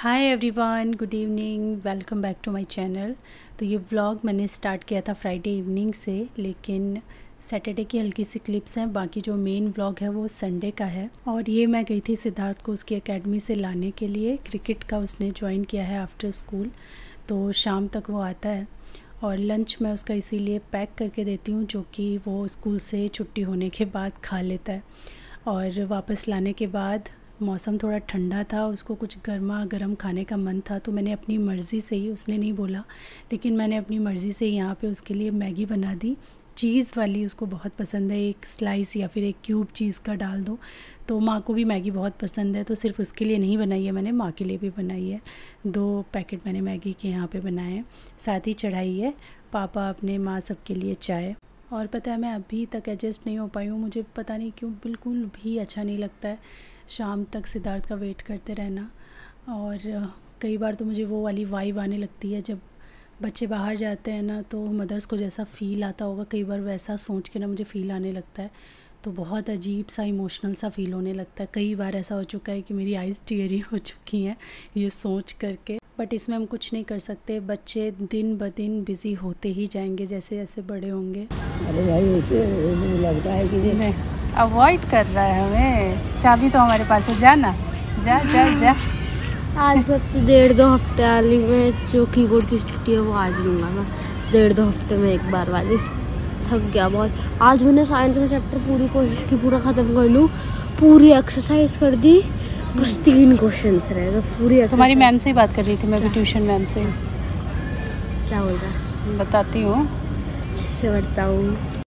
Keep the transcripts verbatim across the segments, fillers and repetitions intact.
Hi everyone, good evening, welcome back to my channel. तो ये vlog मैंने start किया था फ्राइडे इवनिंग से, लेकिन सैटरडे की हल्की सी क्लिप्स हैं। बाकी जो मेन व्लॉग है वो संडे का है। और ये मैं गई थी सिद्धार्थ को उसकी एकेडमी से लाने के लिए। क्रिकेट का उसने ज्वाइन किया है आफ्टर स्कूल, तो शाम तक वो आता है। और लंच मैं उसका इसीलिए पैक करके देती हूँ, जो कि वो स्कूल से छुट्टी होने के बाद खा लेता है। और वापस लाने के बाद मौसम थोड़ा ठंडा था, उसको कुछ गर्मा गर्म खाने का मन था, तो मैंने अपनी मर्ज़ी से ही, उसने नहीं बोला लेकिन मैंने अपनी मर्ज़ी से यहाँ पे उसके लिए मैगी बना दी। चीज़ वाली उसको बहुत पसंद है, एक स्लाइस या फिर एक क्यूब चीज़ का डाल दो। तो माँ को भी मैगी बहुत पसंद है, तो सिर्फ उसके लिए नहीं बनाई है मैंने, माँ के लिए भी बनाई है। दो पैकेट मैंने मैगी के यहाँ पे बनाए हैं, साथ ही चढ़ाई है पापा अपने माँ सबके लिए चाय। और पता है मैं अभी तक एडजस्ट नहीं हो पाई हूँ, मुझे पता नहीं क्यों बिल्कुल भी अच्छा नहीं लगता है शाम तक सिद्धार्थ का वेट करते रहना। और कई बार तो मुझे वो वाली वाइब आने लगती है जब बच्चे बाहर जाते हैं ना, तो मदर्स को जैसा फ़ील आता होगा, कई बार वैसा सोच के ना मुझे फ़ील आने लगता है। तो बहुत अजीब सा इमोशनल सा फ़ील होने लगता है। कई बार ऐसा हो चुका है कि मेरी आइज़ टीयरी हो चुकी हैं ये सोच करके। बट इसमें हम कुछ नहीं कर सकते, बच्चे दिन ब दिन बिज़ी होते ही जाएंगे जैसे जैसे बड़े होंगे। अरे भाई उसे लगता है कि नहीं, अवॉइड कर रहा है हमें। चाबी तो हमारे पास है, जा ना, जा जा जा। आज सबसे डेढ़ दो हफ्ते वाली में जो कीबोर्ड की छुट्टी है वो आज लूँगा मैं। डेढ़ दो हफ्ते में एक बार वाली। थक गया बहुत। आज मैंने साइंस का चैप्टर पूरी कोशिश की पूरा ख़त्म कर लूँ, पूरी एक्सरसाइज कर दी, बस तीन क्वेश्चंस रहे तो पूरी। तुम्हारी मैम से ही बात कर रही थी मैं भी, ट्यूशन मैम से। क्या बोल रहा? बताती हूँ, अच्छे से बताऊँ।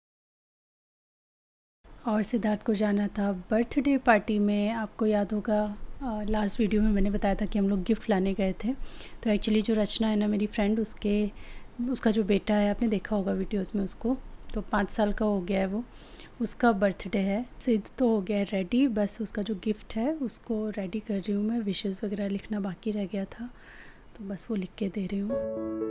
और सिद्धार्थ को जाना था बर्थडे पार्टी में। आपको याद होगा लास्ट वीडियो में मैंने बताया था कि हम लोग गिफ्ट लाने गए थे। तो एक्चुअली जो रचना है ना मेरी फ्रेंड, उसके उसका जो बेटा है, आपने देखा होगा वीडियोस में उसको, तो पाँच साल का हो गया है वो, उसका बर्थडे है। सिद्ध तो हो गया है रेडी, बस उसका जो गिफ्ट है उसको रेडी कर रही हूँ मैं। विशेज़ वगैरह लिखना बाकी रह गया था, तो बस वो लिख के दे रही हूँ।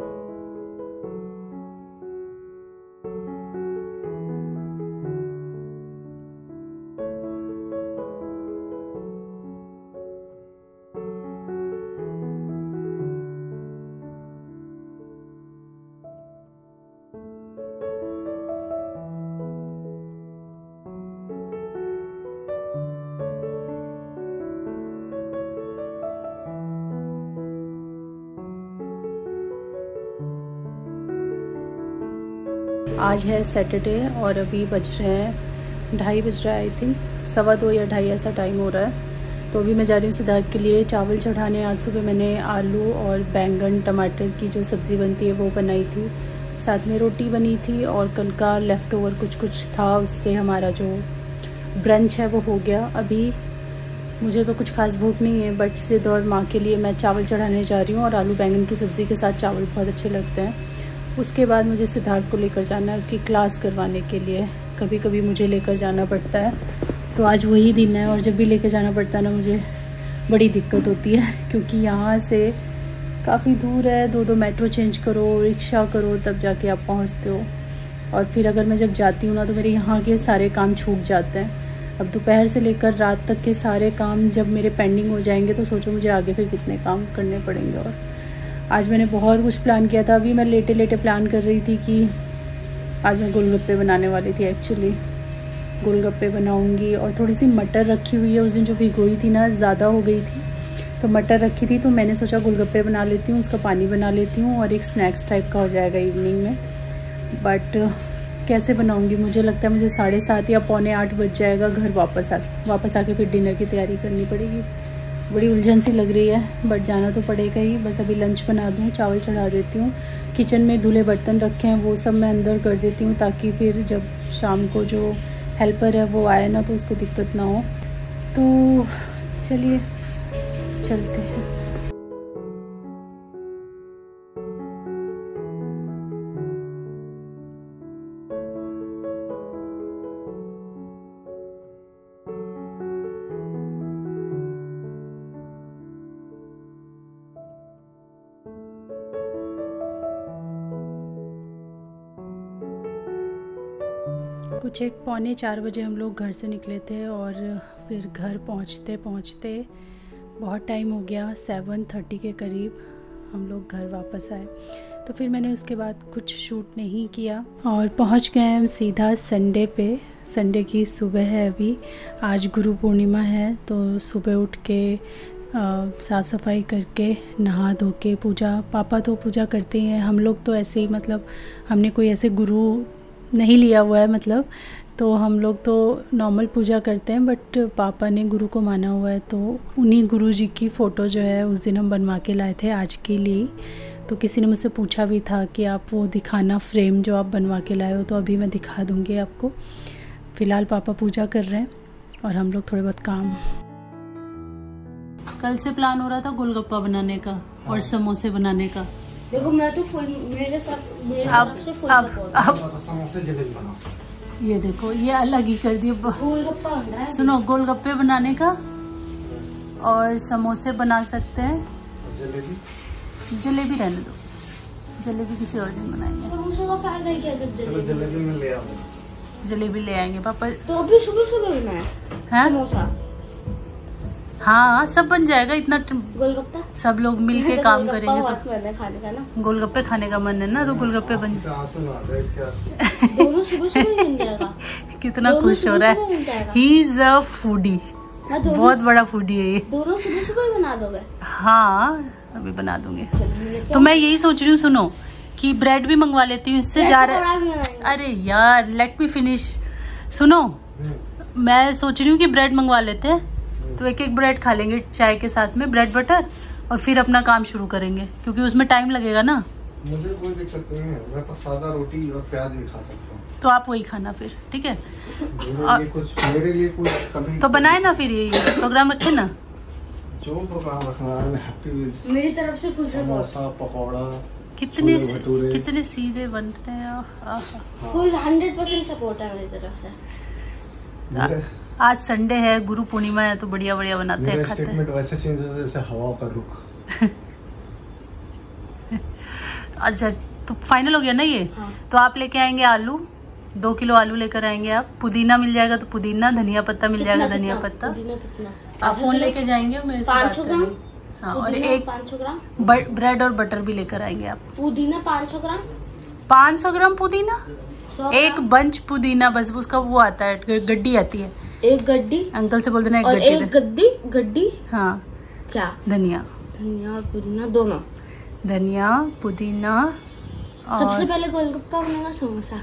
आज है सैटरडे और अभी बज रहे हैं ढाई बज रहा है, आई थिंक सवा दो या ढाई ऐसा टाइम हो रहा है। तो अभी मैं जा रही हूँ सिद्धार्थ के लिए चावल चढ़ाने। आज सुबह मैंने आलू और बैंगन टमाटर की जो सब्ज़ी बनती है वो बनाई थी, साथ में रोटी बनी थी, और कल का लेफ़्ट ओवर कुछ कुछ था, उससे हमारा जो ब्रंच है वो हो गया। अभी मुझे तो कुछ खास भूख नहीं है, बट सिद्ध और माँ के लिए मैं चावल चढ़ाने जा रही हूँ। और आलू बैंगन की सब्ज़ी के साथ चावल बहुत अच्छे लगते हैं। उसके बाद मुझे सिद्धार्थ को लेकर जाना है उसकी क्लास करवाने के लिए। कभी कभी मुझे लेकर जाना पड़ता है, तो आज वही दिन है। और जब भी लेकर जाना पड़ता है ना मुझे बड़ी दिक्कत होती है, क्योंकि यहाँ से काफ़ी दूर है, दो दो मेट्रो चेंज करो, रिक्शा करो, तब जाके आप पहुँचते हो। और फिर अगर मैं जब जाती हूँ ना तो मेरे यहाँ के सारे काम छूट जाते हैं। अब दोपहर से लेकर रात तक के सारे काम जब मेरे पेंडिंग हो जाएंगे, तो सोचो मुझे आगे फिर कितने काम करने पड़ेंगे। और आज मैंने बहुत कुछ प्लान किया था। अभी मैं लेटे लेटे प्लान कर रही थी कि आज मैं गोलगप्पे बनाने वाली थी। एक्चुअली गोलगप्पे बनाऊंगी, और थोड़ी सी मटर रखी हुई है, उस दिन जो भिगोई थी ना ज़्यादा हो गई थी, तो मटर रखी थी, तो मैंने सोचा गोलगप्पे बना लेती हूँ, उसका पानी बना लेती हूँ और एक स्नैक्स टाइप का हो जाएगा इवनिंग में। बट कैसे बनाऊँगी, मुझे लगता है मुझे साढ़े सात या पौने आठ बज जाएगा घर वापस आ वापस आके फिर डिनर की तैयारी करनी पड़ेगी। बड़ी उलझन सी लग रही है, बट जाना तो पड़ेगा ही। बस अभी लंच बना दूँ, चावल चढ़ा देती हूँ। किचन में धुले बर्तन रखे हैं वो सब मैं अंदर कर देती हूँ, ताकि फिर जब शाम को जो हेल्पर है वो आए ना तो उसको दिक्कत ना हो। तो चलिए चलते हैं। कुछ एक पौने चार बजे हम लोग घर से निकले थे, और फिर घर पहुंचते पहुंचते बहुत टाइम हो गया, सेवन थर्टी के करीब हम लोग घर वापस आए। तो फिर मैंने उसके बाद कुछ शूट नहीं किया और पहुंच गए हम सीधा संडे पे। संडे की सुबह है अभी, आज गुरु पूर्णिमा है। तो सुबह उठ के साफ़ सफाई करके नहा धो के पूजा, पापा तो पूजा करते हैं, हम लोग तो ऐसे ही, मतलब हमने कोई ऐसे गुरु नहीं लिया हुआ है, मतलब तो हम लोग तो नॉर्मल पूजा करते हैं, बट पापा ने गुरु को माना हुआ है। तो उन्हीं गुरु जी की फ़ोटो जो है उस दिन हम बनवा के लाए थे आज के लिए। तो किसी ने मुझसे पूछा भी था कि आप वो दिखाना फ्रेम जो आप बनवा के लाए हो, तो अभी मैं दिखा दूँगी आपको। फ़िलहाल पापा पूजा कर रहे हैं और हम लोग थोड़े बहुत काम। कल से प्लान हो रहा था गोलगप्पा बनाने का और समोसे बनाने का। देखो मैं तो फुल, मेरे साथ मेरे अब से फुल अब सपोर्ट। अब समोसे जलेबी बनाओ। ये देखो, ये अलग ही कर दिए। गोलगप्पा बन रहा है। सुनो, गोलगप्पे बनाने का और समोसे बना सकते हैं। जलेबी जलेबी रहने दो, जलेबी किसी और दिन बनाएंगे। समोसे का फायदा है क्या जब जलेबी? जलेबी में ले आओ। जलेबी ले आएंगे पापा। तो अभी सुबह सुबह बनाए हैं? समोसा, हाँ सब बन जाएगा। इतना गोलगप्पा सब लोग मिल के काम करेंगे तो खाने का ना। गोलगप्पे खाने का मन है ना, तो गोलगप्पे बन दोनों सुबह सुबह बन जाएगा। कितना खुश हो रहा है। ही इज अ फूडी, बहुत बड़ा फूडी है ये। दोनों सुबह सुबह बना दोगे? हाँ अभी बना दूंगे। तो मैं यही सोच रही हूँ, सुनो, कि ब्रेड भी मंगवा लेती हूँ इससे जा रहा। अरे यार लेट मी फिनिश। सुनो, मैं सोच रही हूँ कि ब्रेड मंगवा लेते हैं, तो एक एक ब्रेड खा लेंगे चाय के साथ में, ब्रेड बटर, और फिर अपना काम शुरू करेंगे, क्योंकि उसमें टाइम लगेगा ना। मुझे कोई दिक्कत नहीं है, मैं तो सादा रोटी और प्याज भी खा सकता हूँ। तो आप वही खाना फिर, ठीक है? मेरे लिए कुछ मेरे लिए कुछ कभी तो बनाए ना फिर, ये प्रोग्राम रखे ना, जो प्रोग्राम रखना है। हैप्पी मेरी तरफ से फुल समोसा, पकौड़ा, कितने कितने सीधे बनते हैं। फुल हंड्रेड परसेंट सपोर्ट है मेरी तरफ से। आज संडे है, गुरु पूर्णिमा है, तो बढ़िया बढ़िया बनाते हैं, खाते हैं। वैसे चेंज हो जैसे हवा का रुख। अच्छा तो फाइनल हो गया ना ये? हाँ। तो आप लेके आएंगे आलू, दो किलो आलू लेकर आएंगे आप। पुदीना मिल जाएगा तो पुदीना, धनिया पत्ता मिल जाएगा, धनिया पत्ता। आप फोन लेके जाएंगे और मेरे पाँच सौ ग्राम। हाँ, और एक पाँच सौ ग्राम ब्रेड और बटर भी लेकर आएंगे आप। पुदीना पाँच सौ ग्राम पाँच सौ ग्राम पुदीना, एक बंच पुदीना, बस उसका वो आता है, गड्डी आती है, एक गड्डी। अंकल से बोल देना एक और गड्डी। एक गड्डी गड्डी हाँ क्या? धनिया धनिया और पुदीना दोनों। धनिया पुदीना। और सबसे पहले गोलगप्पा बनेगा, समोसा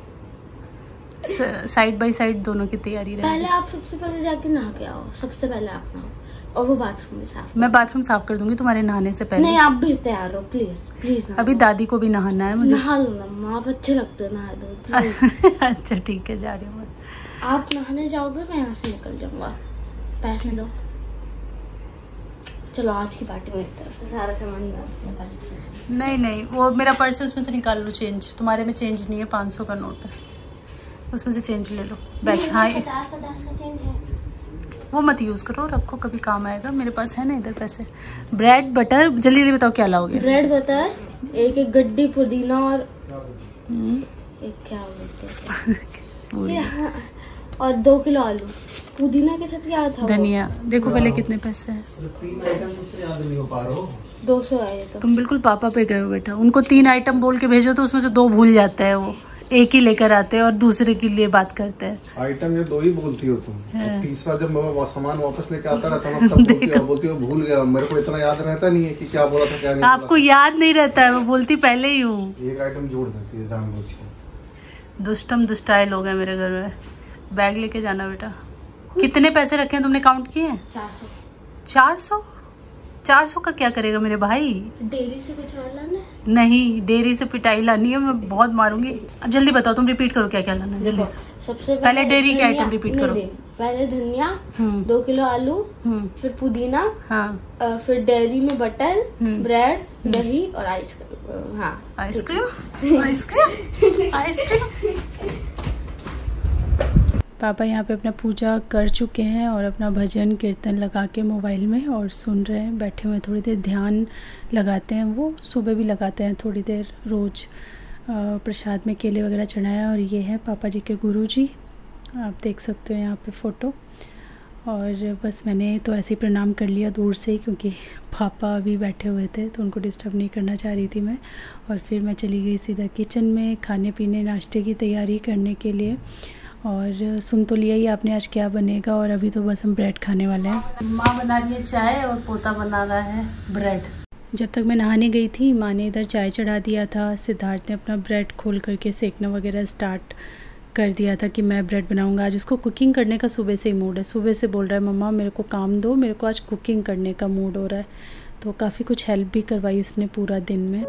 साइड बाय साइड दोनों की तैयारी रहेगी। पहले आप सबसे पहले जाके नहा के आओ, सबसे पहले आप नहाओ, और वो बाथरूम भी साफ। मैं बाथरूम साफ कर दूंगी तुम्हारे नहाने से पहले। नहीं आप भी तैयार हो प्लीज प्लीज। अभी दादी को भी नहाना है मुझे। नहा लो ना, आप अच्छे लगते हो, नहा दो प्लीज। अच्छा ठीक है, जा रही हूँ। आप नहाने जाओगे, मैं यहाँ से निकल जाऊंगा। पैसे दो। चलो आज की पार्टी में तरफ से सारा सामान नहीं नहीं, वो मेरा पर्स है, उसमें से निकाल लो चेंज। तुम्हारे में चेंज नहीं है, पाँच सौ का नोट है, उसमें से चेंज ले लो। बैग हाँ, पचास पचास का चेंज है, वो मत यूज़ करो, रखो, कभी काम आएगा। मेरे पास है ना इधर पैसे। ब्रेड बटर, जल्दी जल्दी बताओ क्या लाओगे? ब्रेड बटर, एक एक गड्डी पुदीना, और एक क्या बोलते हैं और दो किलो आलू। पुदीना के साथ क्या था? धनिया। देखो पहले कितने पैसे हैं। तीन आइटम मुझसे याद नहीं हो पा रहा हो। दो सौ है ये तो। तुम बिल्कुल पापा पे गए हो बेटा। उनको तीन आइटम बोल के भेजो तो उसमें से दो भूल जाते हैं, वो एक ही लेकर आते हैं और दूसरे के लिए बात करते हैं। आइटम ये दो ही बोलती हो तुम, तीसरा जब मैं सामान वापस लेके आता रहता हूँ तब बोलती हो, बोलती हो भूल गया। मेरे को इतना याद रहता नहीं है कि क्या बोला था क्या नहीं। आपको याद नहीं रहता है, मैं बोलती पहले ही हूँ। एक आइटम जोड़ देती है जानबूझ के। दुष्टम दुष्टाय लोग हैं मेरे घर में। बैग लेके जाना बेटा। कितने पैसे रखे हैं तुमने, काउंट किए हैं? चार सौ। चार सौ चार सौ का क्या करेगा मेरे भाई? डेयरी से कुछ और लाना है? नहीं, डेयरी से पिटाई लानी है, मैं बहुत मारूंगी। अब जल्दी बताओ, तुम रिपीट करो क्या क्या लाना है जल्दी से। सबसे पहले, पहले डेयरी के आइटम रिपीट करो। पहले धनिया, दो किलो आलू, फिर पुदीना, हाँ, फिर डेयरी में बटर, ब्रेड, दही और आइसक्रीम। हाँ आइसक्रीम आइसक्रीम आइसक्रीम। पापा यहाँ पे अपना पूजा कर चुके हैं और अपना भजन कीर्तन लगा के मोबाइल में और सुन रहे हैं, बैठे हुए। थोड़ी देर ध्यान लगाते हैं, वो सुबह भी लगाते हैं थोड़ी देर रोज़। प्रसाद में केले वगैरह चढ़ाया। और ये है पापा जी के गुरुजी, आप देख सकते हो यहाँ पे फ़ोटो। और बस मैंने तो ऐसे ही प्रणाम कर लिया दूर से, क्योंकि पापा अभी बैठे हुए थे तो उनको डिस्टर्ब नहीं करना चाह रही थी मैं। और फिर मैं चली गई सीधा किचन में खाने पीने नाश्ते की तैयारी करने के लिए। और सुन तो लिया ही आपने आज क्या बनेगा, और अभी तो बस हम ब्रेड खाने वाले हैं। माँ बना रही है चाय और पोता बना रहा है ब्रेड। जब तक मैं नहाने गई थी माँ ने इधर चाय चढ़ा दिया था, सिद्धार्थ ने अपना ब्रेड खोल करके सेकना वगैरह स्टार्ट कर दिया था कि मैं ब्रेड बनाऊंगा। आज उसको कुकिंग करने का सुबह से ही मूड है, सुबह से बोल रहा है मम्मा मेरे को काम दो, मेरे को आज कुकिंग करने का मूड हो रहा है। तो काफ़ी कुछ हेल्प भी करवाई उसने पूरा दिन में।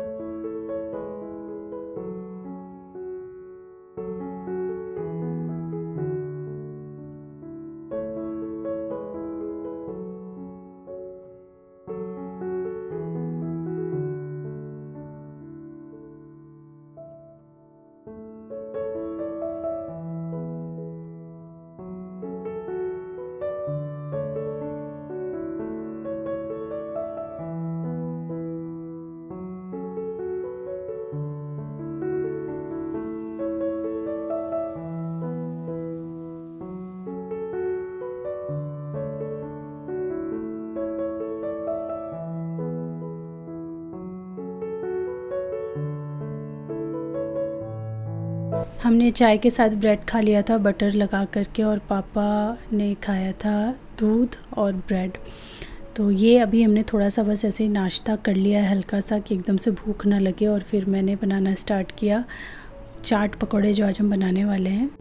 हमने चाय के साथ ब्रेड खा लिया था बटर लगा करके, और पापा ने खाया था दूध और ब्रेड। तो ये अभी हमने थोड़ा सा बस ऐसे ही नाश्ता कर लिया है हल्का सा, कि एकदम से भूख ना लगे। और फिर मैंने बनाना स्टार्ट किया चाट पकौड़े जो आज हम बनाने वाले हैं।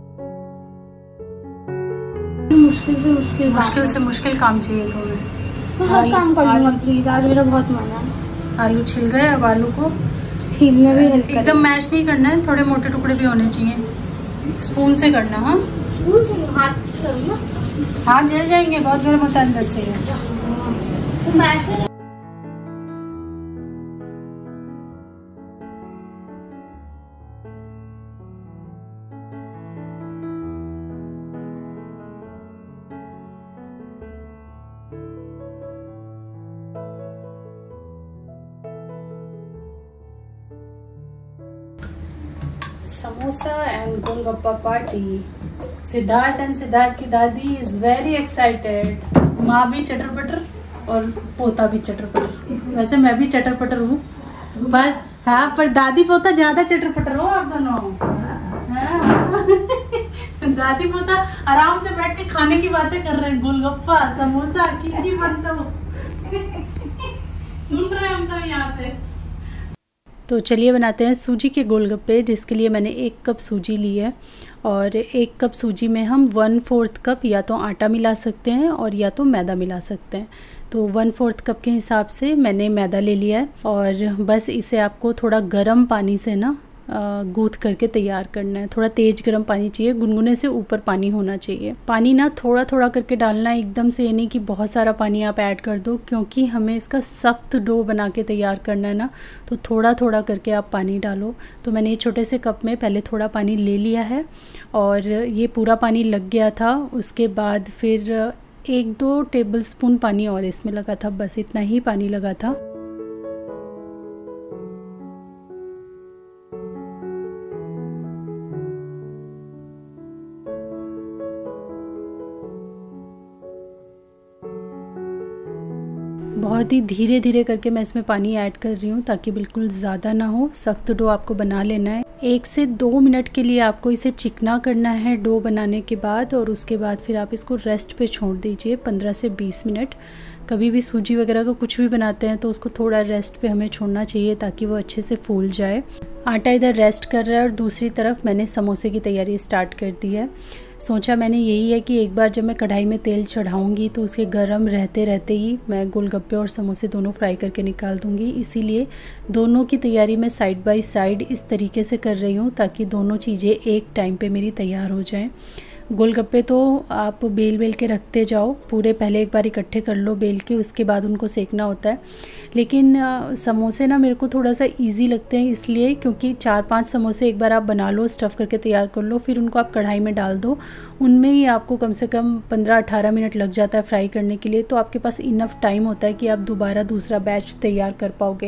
मुश्किल से मुश्किल मुश्किल से मुश्किल काम चाहिए तुम्हें। हर काम कर लूँगा प्लीज़, आज मेरा बहुत मन है। आलू छिल गए, अब आलू को छीलने भी हेल्प एकदम मैश नहीं करना है, थोड़े मोटे टुकड़े भी होने चाहिए। स्पून से करना। हाँ स्पून से, हाथ से करना। हाथ जल जाएंगे, बहुत गर्म होता है अंदर से। तो mash samosa and golgappa party. Siddharth and Siddharth की दादी इज वेरी एक्साइटेड। माँ भी चटर पटर और पोता भी चटर पटर। वैसे मैं भी चटर पटर हूँ, पर हाँ पर दादी पोता ज्यादा चटर पटर हो आप दोनों। हाँ। दादी पोता आराम से बैठ के खाने की बातें कर रहे हैं, गोलगप्पा समोसा की की बनता हो। सुन रहे हैं हम सब यहाँ से। तो चलिए बनाते हैं सूजी के गोलगप्पे, जिसके लिए मैंने एक कप सूजी ली है। और एक कप सूजी में हम वन फोर्थ कप या तो आटा मिला सकते हैं और या तो मैदा मिला सकते हैं। तो वन फोर्थ कप के हिसाब से मैंने मैदा ले लिया है। और बस इसे आपको थोड़ा गर्म पानी से ना गूँथ करके तैयार करना है। थोड़ा तेज़ गर्म पानी चाहिए, गुनगुने से ऊपर पानी होना चाहिए। पानी ना थोड़ा थोड़ा करके डालना है, एकदम से ये नहीं कि बहुत सारा पानी आप ऐड कर दो, क्योंकि हमें इसका सख्त डो बना के तैयार करना है ना, तो थोड़ा थोड़ा करके आप पानी डालो। तो मैंने ये छोटे से कप में पहले थोड़ा पानी ले लिया है, और ये पूरा पानी लग गया था। उसके बाद फिर एक दो टेबल स्पून पानी और इसमें लगा था, बस इतना ही पानी लगा था। बहुत ही धीरे धीरे करके मैं इसमें पानी ऐड कर रही हूँ, ताकि बिल्कुल ज़्यादा ना हो। सख्त डो आपको बना लेना है। एक से दो मिनट के लिए आपको इसे चिकना करना है डो बनाने के बाद, और उसके बाद फिर आप इसको रेस्ट पे छोड़ दीजिए पंद्रह से बीस मिनट। कभी भी सूजी वगैरह का कुछ भी बनाते हैं तो उसको थोड़ा रेस्ट पे हमें छोड़ना चाहिए, ताकि वो अच्छे से फूल जाए। आटा इधर रेस्ट कर रहा है, और दूसरी तरफ मैंने समोसे की तैयारी स्टार्ट कर दी है। सोचा मैंने यही है कि एक बार जब मैं कढ़ाई में तेल चढ़ाऊंगी तो उसके गर्म रहते रहते ही मैं गोलगप्पे और समोसे दोनों फ्राई करके निकाल दूंगी। इसीलिए दोनों की तैयारी मैं साइड बाय साइड इस तरीके से कर रही हूँ, ताकि दोनों चीज़ें एक टाइम पे मेरी तैयार हो जाएं। गोलगप्पे तो आप बेल बेल के रखते जाओ, पूरे पहले एक बार इकट्ठे कर लो बेल के, उसके बाद उनको सेकना होता है। लेकिन समोसे ना मेरे को थोड़ा सा इजी लगते हैं, इसलिए क्योंकि चार पांच समोसे एक बार आप बना लो, स्टफ़ करके तैयार कर लो, फिर उनको आप कढ़ाई में डाल दो। उनमें ही आपको कम से कम पंद्रह अठारह मिनट लग जाता है फ्राई करने के लिए। तो आपके पास इनफ टाइम होता है कि आप दोबारा दूसरा बैच तैयार कर पाओगे।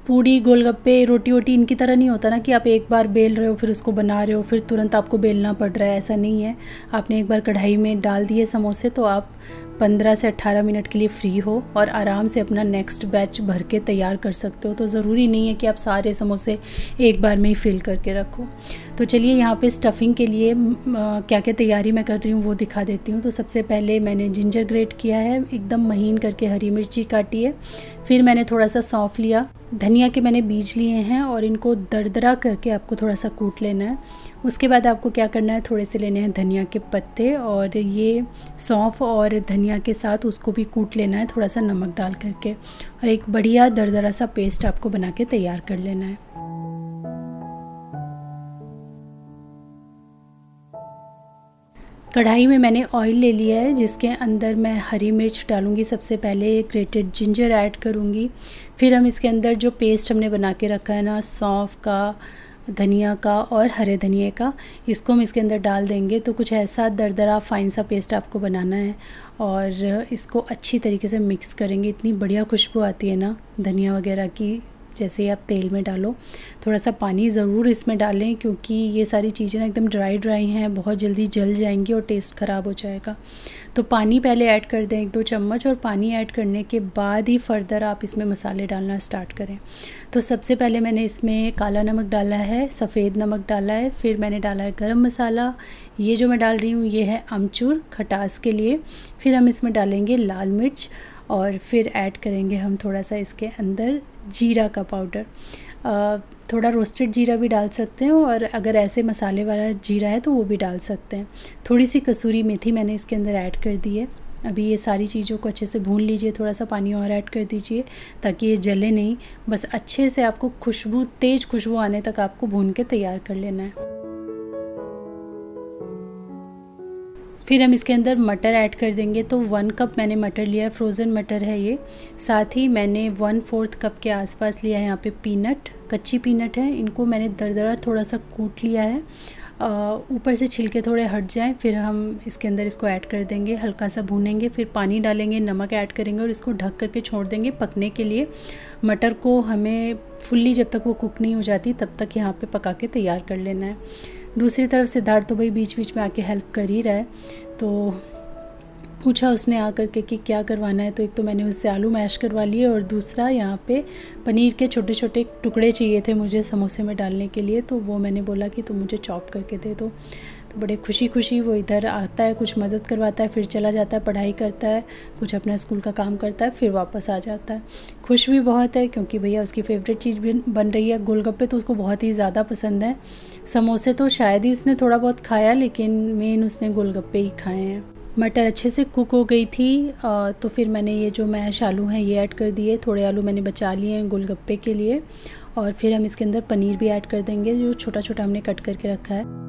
पूड़ी, गोलगप्पे, रोटी वोटी इनकी तरह नहीं होता ना कि आप एक बार बेल रहे हो फिर उसको बना रहे हो फिर तुरंत आपको बेलना पड़ रहा है, ऐसा नहीं है। आपने एक बार कढ़ाई में डाल दिए समोसे तो आप पंद्रह से अट्ठारह मिनट के लिए फ्री हो और आराम से अपना नेक्स्ट बैच भर के तैयार कर सकते हो। तो ज़रूरी नहीं है कि आप सारे समोसे एक बार में ही फिल करके रखो। तो चलिए यहाँ पे स्टफ़िंग के लिए क्या क्या तैयारी मैं कर रही हूँ वो दिखा देती हूँ। तो सबसे पहले मैंने जिंजर ग्रेट किया है, एकदम महीन करके हरी मिर्ची काटी है। फिर मैंने थोड़ा सा सौंफ लिया, धनिया के मैंने बीज लिए हैं और इनको दरदरा करके आपको थोड़ा सा कूट लेना है। उसके बाद आपको क्या करना है, थोड़े से लेने हैं धनिया के पत्ते और ये सौंफ और धनिया के साथ उसको भी कूट लेना है थोड़ा सा नमक डाल करके, और एक बढ़िया दरदरा सा पेस्ट आपको बना के तैयार कर लेना है। कढ़ाई में मैंने ऑयल ले लिया है जिसके अंदर मैं हरी मिर्च डालूंगी। सबसे पहले ग्रेटेड जिंजर ऐड करूंगी, फिर हम इसके अंदर जो पेस्ट हमने बना के रखा है ना सौंफ का, धनिया का और हरे धनिए का, इसको हम इसके अंदर डाल देंगे। तो कुछ ऐसा दरदरा फाइन सा पेस्ट आपको बनाना है और इसको अच्छी तरीके से मिक्स करेंगे। इतनी बढ़िया खुशबू आती है ना धनिया वगैरह की, जैसे ही आप तेल में डालो। थोड़ा सा पानी ज़रूर इसमें डालें क्योंकि ये सारी चीज़ें ना एकदम ड्राई ड्राई हैं, बहुत जल्दी जल जाएंगी और टेस्ट ख़राब हो जाएगा। तो पानी पहले ऐड कर दें एक दो चम्मच, और पानी ऐड करने के बाद ही फर्दर आप इसमें मसाले डालना स्टार्ट करें। तो सबसे पहले मैंने इसमें काला नमक डाला है, सफ़ेद नमक डाला है, फिर मैंने डाला है गरम मसाला। ये जो मैं डाल रही हूँ ये है अमचूर खटास के लिए। फिर हम इसमें डालेंगे लाल मिर्च और फिर ऐड करेंगे हम थोड़ा सा इसके अंदर जीरा का पाउडर। थोड़ा रोस्टेड जीरा भी डाल सकते हैं और अगर ऐसे मसाले वाला जीरा है तो वो भी डाल सकते हैं। थोड़ी सी कसूरी मेथी मैंने इसके अंदर ऐड कर दी है। अभी ये सारी चीज़ों को अच्छे से भून लीजिए, थोड़ा सा पानी और ऐड कर दीजिए ताकि ये जले नहीं, बस अच्छे से आपको खुशबू, तेज़ खुशबू आने तक आपको भून के तैयार कर लेना है। फिर हम इसके अंदर मटर ऐड कर देंगे। तो वन कप मैंने मटर लिया है, फ्रोज़न मटर है ये। साथ ही मैंने वन फोर्थ कप के आसपास लिया है यहाँ पे पीनट, कच्ची पीनट है। इनको मैंने दरदरा थोड़ा सा कूट लिया है, ऊपर से छिलके थोड़े हट जाएं, फिर हम इसके अंदर इसको ऐड कर देंगे, हल्का सा भूनेंगे, फिर पानी डालेंगे, नमक ऐड करेंगे और इसको ढक करके छोड़ देंगे पकने के लिए। मटर को हमें फुल्ली जब तक वो कुक नहीं हो जाती तब तक यहाँ पे पका के तैयार कर लेना है। दूसरी तरफ सिद्धार्थ तो भाई बीच बीच में आके हेल्प कर ही रहा है। तो पूछा उसने आकर के कि क्या करवाना है, तो एक तो मैंने उससे आलू मैश करवा लिए और दूसरा यहाँ पे पनीर के छोटे छोटे टुकड़े चाहिए थे मुझे समोसे में डालने के लिए। तो वो मैंने बोला कि तुम मुझे चॉप करके दे दो। तो बड़े खुशी खुशी वो इधर आता है, कुछ मदद करवाता है, फिर चला जाता है, पढ़ाई करता है, कुछ अपना स्कूल का काम करता है, फिर वापस आ जाता है। खुश भी बहुत है क्योंकि भैया उसकी फेवरेट चीज़ भी बन रही है। गोलगप्पे तो उसको बहुत ही ज़्यादा पसंद है, समोसे तो शायद ही उसने थोड़ा बहुत खाया, लेकिन मेन उसने गोलगप्पे ही खाए हैं। मटर अच्छे से कुक हो गई थी तो फिर मैंने ये जो मैश आलू हैं ये ऐड कर दिए। थोड़े आलू मैंने बचा लिए हैं गोलगप्पे के लिए, और फिर हम इसके अंदर पनीर भी ऐड कर देंगे जो छोटा छोटा हमने कट करके रखा है।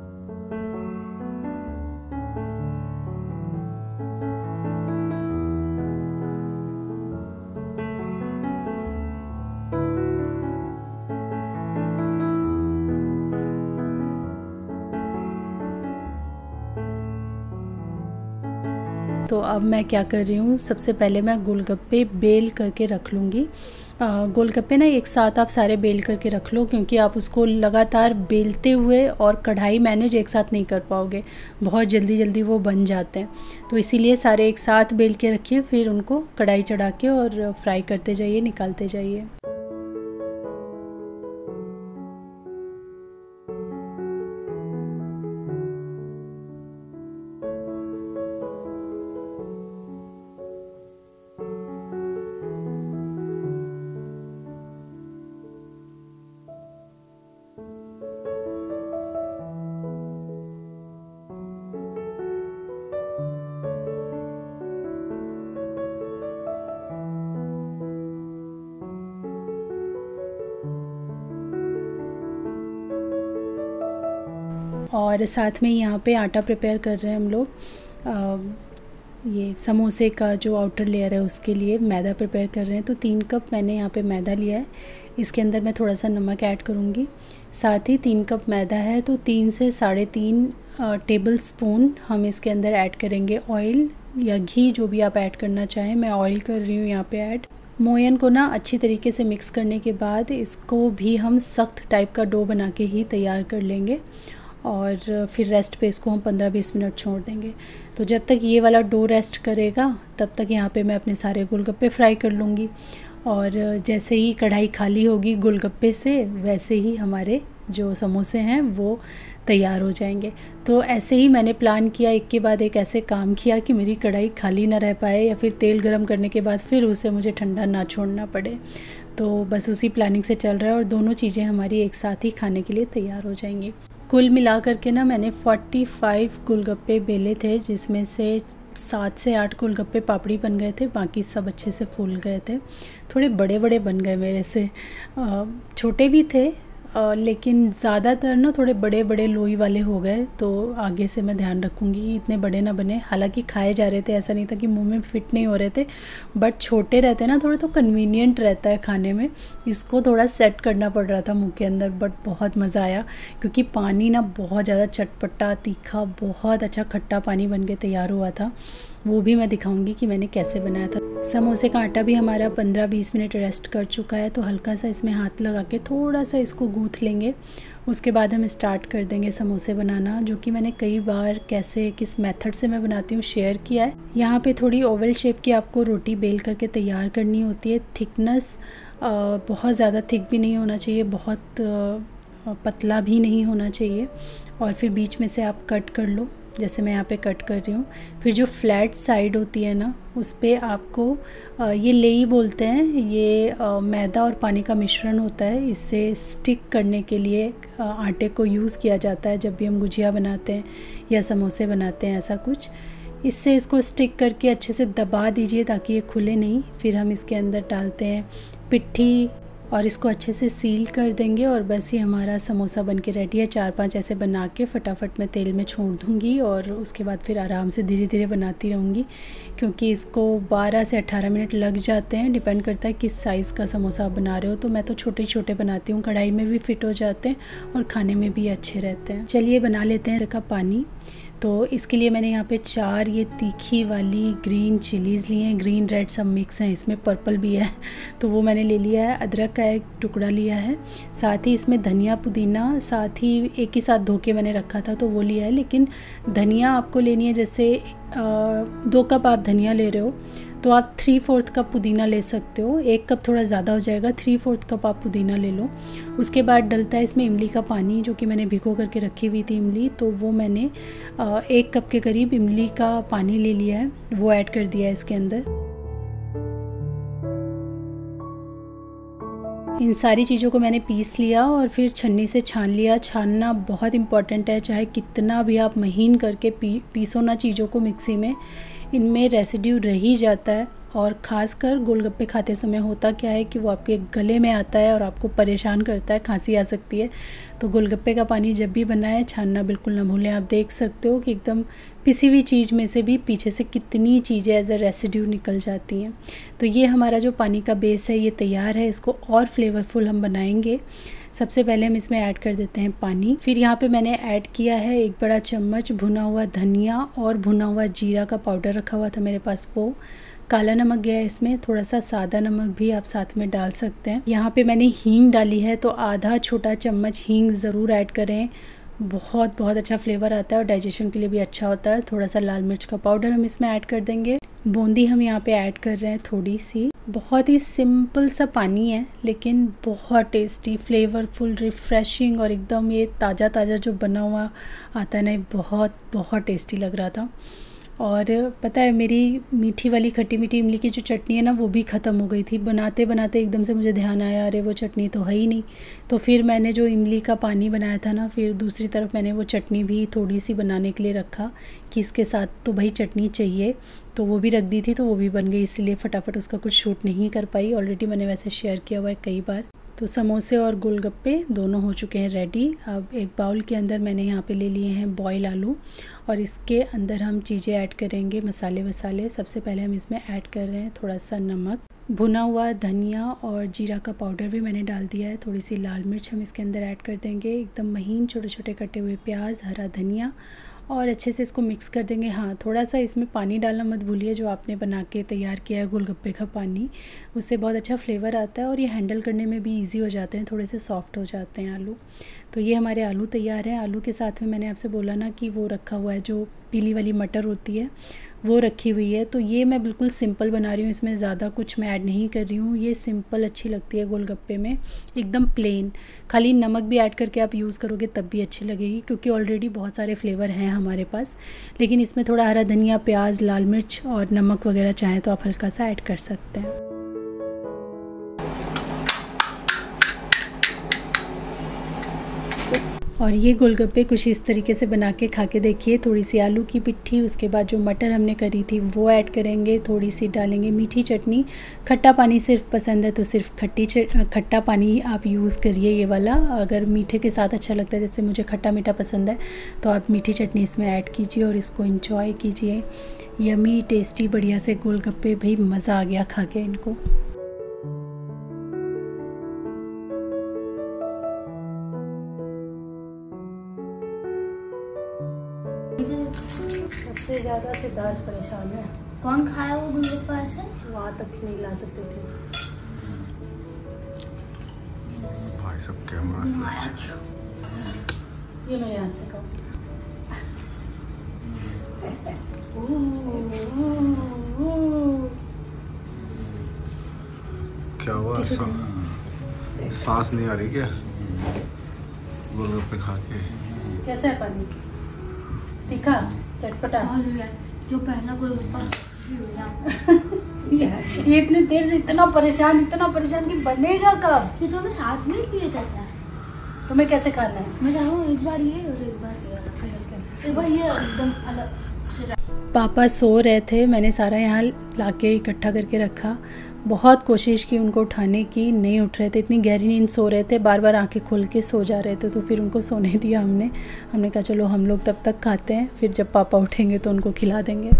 तो अब मैं क्या कर रही हूँ, सबसे पहले मैं गोलगप्पे बेल करके रख लूँगी। गोलगप्पे ना एक साथ आप सारे बेल करके रख लो क्योंकि आप उसको लगातार बेलते हुए और कढ़ाई मैनेज एक साथ नहीं कर पाओगे, बहुत जल्दी जल्दी वो बन जाते हैं। तो इसीलिए सारे एक साथ बेल के रखिए, फिर उनको कढ़ाई चढ़ा के और फ्राई करते जाइए, निकालते जाइए। और साथ में यहाँ पे आटा प्रिपेयर कर रहे हैं हम लोग, ये समोसे का जो आउटर लेयर है उसके लिए मैदा प्रिपेयर कर रहे हैं। तो तीन कप मैंने यहाँ पे मैदा लिया है, इसके अंदर मैं थोड़ा सा नमक ऐड करूँगी। साथ ही तीन कप मैदा है तो तीन से साढ़े तीन टेबल स्पून हम इसके अंदर ऐड करेंगे ऑयल या घी, जो भी आप ऐड करना चाहें। मैं ऑयल कर रही हूँ यहाँ पे ऐड। मोयन को ना अच्छी तरीके से मिक्स करने के बाद इसको भी हम सख्त टाइप का डो बना के ही तैयार कर लेंगे और फिर रेस्ट पे इसको हम पंद्रह बीस मिनट छोड़ देंगे। तो जब तक ये वाला डो रेस्ट करेगा तब तक यहाँ पे मैं अपने सारे गोलगप्पे फ्राई कर लूँगी। और जैसे ही कढ़ाई खाली होगी गोलगप्पे से, वैसे ही हमारे जो समोसे हैं वो तैयार हो जाएंगे। तो ऐसे ही मैंने प्लान किया, एक के बाद एक ऐसे काम किया कि मेरी कढ़ाई खाली ना रह पाए या फिर तेल गरम करने के बाद फिर उसे मुझे ठंडा ना छोड़ना पड़े। तो बस उसी प्लानिंग से चल रहा है और दोनों चीज़ें हमारी एक साथ ही खाने के लिए तैयार हो जाएंगी। कुल मिला करके ना मैंने पैंतालीस गोलगप्पे बेले थे, जिसमें से सात से आठ गोलगप्पे पापड़ी बन गए थे, बाकी सब अच्छे से फूल गए थे। थोड़े बड़े बड़े बन गए मेरे से, छोटे भी थे आ, लेकिन ज़्यादातर ना थोड़े बड़े बड़े लोई वाले हो गए। तो आगे से मैं ध्यान रखूँगी कि इतने बड़े ना बने। हालांकि खाए जा रहे थे, ऐसा नहीं था कि मुंह में फिट नहीं हो रहे थे, बट छोटे रहते ना थोड़े तो कन्वीनियंट रहता है खाने में। इसको थोड़ा सेट करना पड़ रहा था मुंह के अंदर, बट बहुत मज़ा आया क्योंकि पानी ना बहुत ज़्यादा चटपटा तीखा, बहुत अच्छा खट्टा पानी बन के तैयार हुआ था। वो भी मैं दिखाऊंगी कि मैंने कैसे बनाया था। समोसे का आटा भी हमारा पंद्रह बीस मिनट रेस्ट कर चुका है, तो हल्का सा इसमें हाथ लगा के थोड़ा सा इसको गूँथ लेंगे। उसके बाद हम स्टार्ट कर देंगे समोसे बनाना, जो कि मैंने कई बार कैसे किस मेथड से मैं बनाती हूँ शेयर किया है। यहाँ पे थोड़ी ओवल शेप की आपको रोटी बेल करके तैयार करनी होती है। थिकनेस बहुत ज़्यादा थिक भी नहीं होना चाहिए, बहुत पतला भी नहीं होना चाहिए। और फिर बीच में से आप कट कर लो, जैसे मैं यहाँ पे कट कर रही हूँ। फिर जो फ्लैट साइड होती है ना, उस पर आपको ये लेई बोलते हैं, ये मैदा और पानी का मिश्रण होता है। इससे स्टिक करने के लिए आटे को यूज़ किया जाता है जब भी हम गुजिया बनाते हैं या समोसे बनाते हैं, ऐसा कुछ। इससे इसको स्टिक करके अच्छे से दबा दीजिए ताकि ये खुले नहीं। फिर हम इसके अंदर डालते हैं पिट्ठी और इसको अच्छे से सील कर देंगे और बस ये हमारा समोसा बन के रेडी है। चार पांच ऐसे बना के फटाफट मैं तेल में छोड़ दूँगी और उसके बाद फिर आराम से धीरे धीरे बनाती रहूँगी, क्योंकि इसको बारह से अठारह मिनट लग जाते हैं। डिपेंड करता है किस साइज़ का समोसा आप बना रहे हो। तो मैं तो छोटे छोटे बनाती हूँ, कढ़ाई में भी फिट हो जाते हैं और खाने में भी अच्छे रहते हैं। चलिए बना लेते हैं का पानी। तो इसके लिए मैंने यहाँ पे चार ये तीखी वाली ग्रीन चिलीज़ लिए हैं। ग्रीन रेड सब मिक्स हैं, इसमें पर्पल भी है, तो वो मैंने ले लिया है। अदरक का एक टुकड़ा लिया है, साथ ही इसमें धनिया पुदीना साथ ही एक ही साथ धो के मैंने रखा था तो वो लिया है। लेकिन धनिया आपको लेनी है, जैसे दो कप आप धनिया ले रहे हो तो आप थ्री फोर्थ कप पुदीना ले सकते हो। एक कप थोड़ा ज़्यादा हो जाएगा, थ्री फोर्थ कप आप पुदीना ले लो। उसके बाद डलता है इसमें इमली का पानी, जो कि मैंने भिगो करके रखी हुई थी इमली, तो वो मैंने एक कप के करीब इमली का पानी ले लिया है, वो ऐड कर दिया है इसके अंदर। इन सारी चीज़ों को मैंने पीस लिया और फिर छन्नी से छान लिया। छानना बहुत इम्पॉर्टेंट है, चाहे कितना भी आप महीन करके पी पीसो ना चीज़ों को मिक्सी में, इनमें रेसिड्यू रह ही जाता है। और ख़ासकर गोलगप्पे खाते समय होता क्या है कि वो आपके गले में आता है और आपको परेशान करता है, खांसी आ सकती है। तो गोलगप्पे का पानी जब भी बनाए छानना बिल्कुल ना भूलें। आप देख सकते हो कि एकदम पिसी हुई चीज़ में से भी पीछे से कितनी चीज़ें एज अ रेसिड्यू निकल जाती हैं। तो ये हमारा जो पानी का बेस है ये तैयार है। इसको और फ्लेवरफुल हम बनाएंगे। सबसे पहले हम इसमें ऐड कर देते हैं पानी। फिर यहाँ पे मैंने ऐड किया है एक बड़ा चम्मच भुना हुआ धनिया और भुना हुआ जीरा का पाउडर रखा हुआ था मेरे पास, वो। काला नमक गया है इसमें, थोड़ा सा सादा नमक भी आप साथ में डाल सकते हैं। यहाँ पे मैंने हींग डाली है, तो आधा छोटा चम्मच हींग ज़रूर ऐड करें, बहुत बहुत अच्छा फ्लेवर आता है और डाइजेशन के लिए भी अच्छा होता है। थोड़ा सा लाल मिर्च का पाउडर हम इसमें ऐड कर देंगे। बूंदी हम यहाँ पे ऐड कर रहे हैं थोड़ी सी। बहुत ही सिंपल सा पानी है लेकिन बहुत टेस्टी, फ्लेवरफुल, रिफ़्रेशिंग और एकदम ये ताज़ा ताज़ा जो बना हुआ आता है ना, बहुत बहुत टेस्टी लग रहा था। और पता है मेरी मीठी वाली खट्टी मीठी इमली की जो चटनी है ना, वो भी ख़त्म हो गई थी। बनाते बनाते एकदम से मुझे ध्यान आया, अरे वो चटनी तो है ही नहीं। तो फिर मैंने जो इमली का पानी बनाया था ना, फिर दूसरी तरफ मैंने वो चटनी भी थोड़ी सी बनाने के लिए रखा कि इसके साथ तो भाई चटनी चाहिए, तो वो भी रख दी थी, तो वो भी बन गई। इसलिए फटाफट उसका कुछ शूट नहीं कर पाई। ऑलरेडी मैंने वैसे शेयर किया हुआ है कई बार। तो समोसे और गोलगप्पे दोनों हो चुके हैं रेडी। अब एक बाउल के अंदर मैंने यहाँ पे ले लिए हैं बॉयल आलू और इसके अंदर हम चीज़ें ऐड करेंगे, मसाले वसाले। सबसे पहले हम इसमें ऐड कर रहे हैं थोड़ा सा नमक, भुना हुआ धनिया और जीरा का पाउडर भी मैंने डाल दिया है। थोड़ी सी लाल मिर्च हम इसके अंदर ऐड कर देंगे, एकदम महीन छोटे छोटे कटे हुए प्याज, हरा धनिया और अच्छे से इसको मिक्स कर देंगे। हाँ, थोड़ा सा इसमें पानी डालना मत भूलिए, जो आपने बना के तैयार किया है गोलगप्पे का पानी, उससे बहुत अच्छा फ्लेवर आता है और ये हैंडल करने में भी इजी हो जाते हैं, थोड़े से सॉफ्ट हो जाते हैं आलू। तो ये हमारे आलू तैयार हैं। आलू के साथ में मैंने आपसे बोला ना कि वो रखा हुआ है, जो पीली वाली मटर होती है वो रखी हुई है। तो ये मैं बिल्कुल सिंपल बना रही हूँ, इसमें ज़्यादा कुछ मैं ऐड नहीं कर रही हूँ। ये सिंपल अच्छी लगती है गोलगप्पे में, एकदम प्लेन। खाली नमक भी ऐड करके आप यूज़ करोगे तब भी अच्छी लगेगी, क्योंकि ऑलरेडी बहुत सारे फ्लेवर हैं हमारे पास। लेकिन इसमें थोड़ा हरा धनिया, प्याज, लाल मिर्च और नमक वगैरह चाहें तो आप हल्का सा ऐड कर सकते हैं। और ये गोलगप्पे कुछ इस तरीके से बना के खा के देखिए। थोड़ी सी आलू की पिट्ठी, उसके बाद जो मटर हमने करी थी वो ऐड करेंगे, थोड़ी सी डालेंगे मीठी चटनी। खट्टा पानी सिर्फ पसंद है तो सिर्फ खट्टी खट्टा पानी आप यूज़ करिए ये वाला। अगर मीठे के साथ अच्छा लगता है, जैसे मुझे खट्टा मीठा पसंद है, तो आप मीठी चटनी इसमें ऐड कीजिए और इसको इंजॉय कीजिए। यमी टेस्टी बढ़िया से गोलगप्पे, भाई मज़ा आ गया खा के इनको। सबसे ज़्यादा सिद्धार्थ परेशान है। कौन खाया वो गोलगप्पा ऐसे? वहाँ तक नहीं ला सकते थे भाई सब कैमरा से। ये मैं यहाँ से कहूँ क्या हुआ? सांस नहीं आ रही क्या गोलगप्पे खा के? कैसा है पानी? तीखा, चटपटा? जो पहला गोलगप्पा ये इतनी देर से इतना परेशान इतना परेशान कि बनेगा कब? ये तो मैं साथ में किए जाता है। तुम्हें कैसे खाना है? मैं चाहूँ एक बार ये और एक बार ये, एक बार ये एकदम अलग। पापा सो रहे थे, मैंने सारा यहाँ लाके इकट्ठा करके रखा। बहुत कोशिश की उनको उठाने की, नहीं उठ रहे थे, इतनी गहरी नींद सो रहे थे, बार बार आंखें खोल के सो जा रहे थे। तो फिर उनको सोने दिया हमने हमने कहा चलो हम लोग तब तक खाते हैं, फिर जब पापा उठेंगे तो उनको खिला देंगे।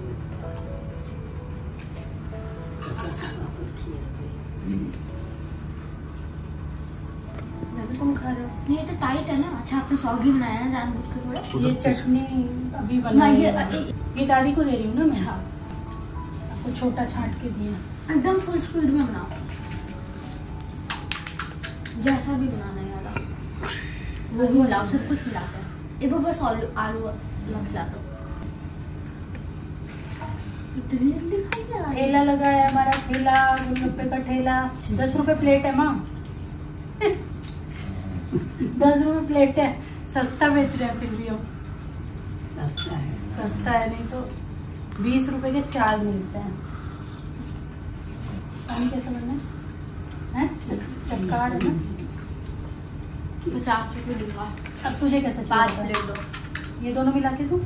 तुम खा रहे हो? नहीं तो टाइट है ना। अच्छा आपने सॉगी बनाया है जानबूझ के थोड़ा। ये चटनी अभी बनाई है, ये दादी को दे रही हूँ ना मैं। तो छोटा छांट के दिया, एकदम फुल स्पीड में बनाओ, जैसा भी बनाना है यार वो भी मिलाओ, सब कुछ मिलाते हैं। एक बार बस आलू आलू मत खिला दो। इतनी जल्दी खा लिया। ठेला लगा है हमारा, ठेला गोलगप्पे का ठेला। दस रुपए प्लेट है माँ दस रुपए प्लेट है, सस्ता बेच रहे हैं फिर भी हम। सस्ता है, सस्ता है, नहीं तो बीस रुपए के चार मिलते हैं। पानी कैसे बनना है? चटकार है ना। पचास रुपये दूंगा। अब तुझे कैसे पाँच प्लेट दो। ये दोनों मिला के दूँ?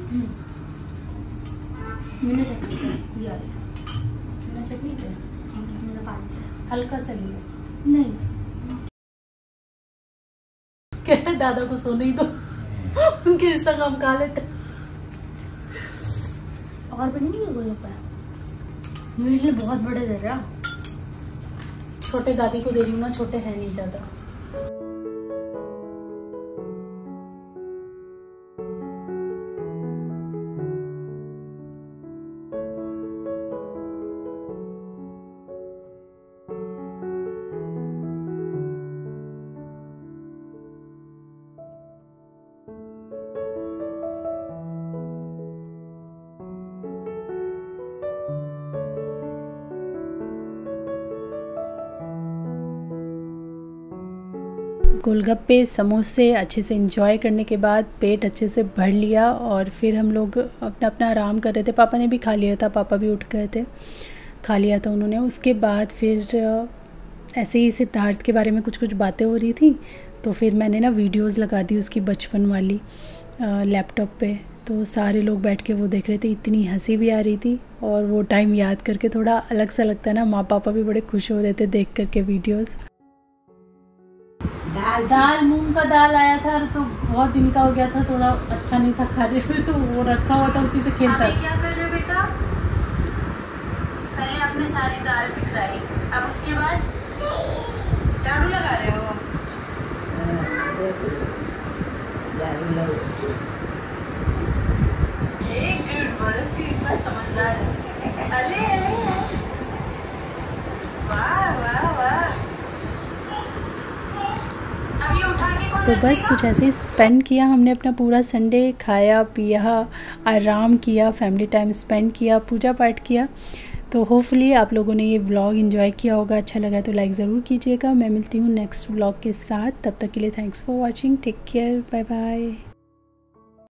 मैंने चटनी दिया, मैंने चटनी दिया, हल्का सा लिया। नहीं क्या दादा को सोने ही दो, उनके हिस्सा काम खा लेते। और बनेंगे गोलगप्पे? मेरे लिए बहुत बड़े दे रहा। छोटे दादी को दे रही हूँ ना, छोटे हैं नहीं ज्यादा। गोलगप्पे समोसे अच्छे से एंजॉय करने के बाद पेट अच्छे से भर लिया और फिर हम लोग अपना अपना आराम कर रहे थे। पापा ने भी खा लिया था, पापा भी उठ गए थे, खा लिया था उन्होंने। उसके बाद फिर ऐसे ही सिद्धार्थ के बारे में कुछ कुछ बातें हो रही थी, तो फिर मैंने ना वीडियोस लगा दी उसकी बचपन वाली लैपटॉप पे। तो सारे लोग बैठ के वो देख रहे थे, इतनी हंसी भी आ रही थी और वो टाइम याद करके थोड़ा अलग सा लगता है ना। माँ पापा भी बड़े खुश हो रहे थे देख करके वीडियोस। दाल दाल मूंग का दाल आया था तो बहुत दिन का हो गया था, थोड़ा अच्छा नहीं था खा रहे हुए, तो वो रखा हुआ था, उसी से खेलता है। क्या कर रहे हो बेटा? पहले आपने सारी दाल बिखराई, अब उसके बाद झाड़ू लगा रहे हो। तो बस कुछ ऐसे ही स्पेंड किया हमने अपना पूरा संडे, खाया पिया, आराम किया, फैमिली टाइम स्पेंड किया, पूजा पाठ किया। तो होपफुली आप लोगों ने ये व्लॉग एंजॉय किया होगा, अच्छा लगा तो लाइक ज़रूर कीजिएगा। मैं मिलती हूँ नेक्स्ट व्लॉग के साथ, तब तक के लिए thanks for watching, take care, bye bye.